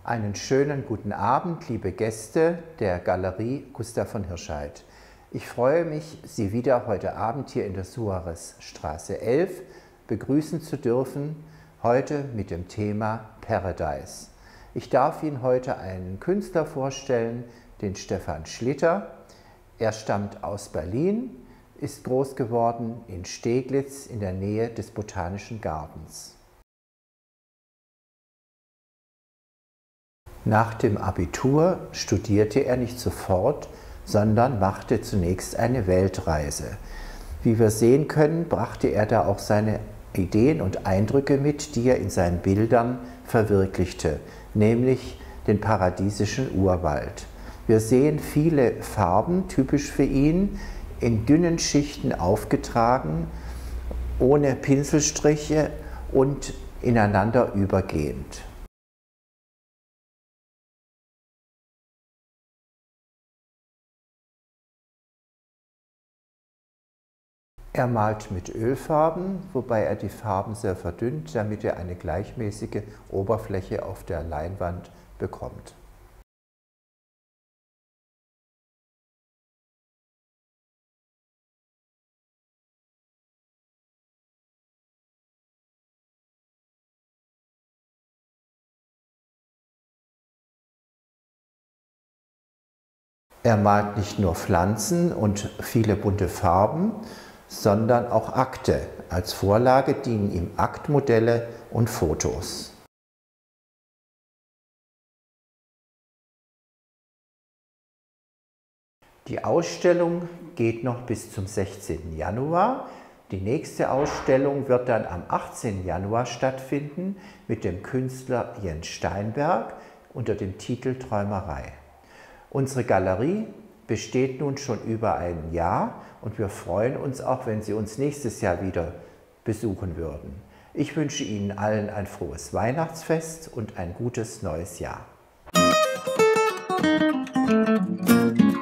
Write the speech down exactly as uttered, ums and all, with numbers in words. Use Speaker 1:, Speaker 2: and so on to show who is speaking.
Speaker 1: Einen schönen guten Abend, liebe Gäste der Galerie Gustav von Hirschheydt. Ich freue mich, Sie wieder heute Abend hier in der Suarezstraße elf begrüßen zu dürfen, heute mit dem Thema Paradise. Ich darf Ihnen heute einen Künstler vorstellen, den Stefan Schlitter. Er stammt aus Berlin, ist groß geworden in Steglitz in der Nähe des Botanischen Gartens. Nach dem Abitur studierte er nicht sofort, sondern machte zunächst eine Weltreise. Wie wir sehen können, brachte er da auch seine Ideen und Eindrücke mit, die er in seinen Bildern verwirklichte, nämlich den paradiesischen Urwald. Wir sehen viele Farben, typisch für ihn, in dünnen Schichten aufgetragen, ohne Pinselstriche und ineinander übergehend. Er malt mit Ölfarben, wobei er die Farben sehr verdünnt, damit er eine gleichmäßige Oberfläche auf der Leinwand bekommt. Er malt nicht nur Pflanzen und viele bunte Farben, sondern auch Akte. Als Vorlage dienen ihm Aktmodelle und Fotos. Die Ausstellung geht noch bis zum sechzehnten Januar. Die nächste Ausstellung wird dann am achtzehnten Januar stattfinden mit dem Künstler Jens Steinberg unter dem Titel Träumerei. Unsere Galerie besteht nun schon über ein Jahr und wir freuen uns auch, wenn Sie uns nächstes Jahr wieder besuchen würden. Ich wünsche Ihnen allen ein frohes Weihnachtsfest und ein gutes neues Jahr.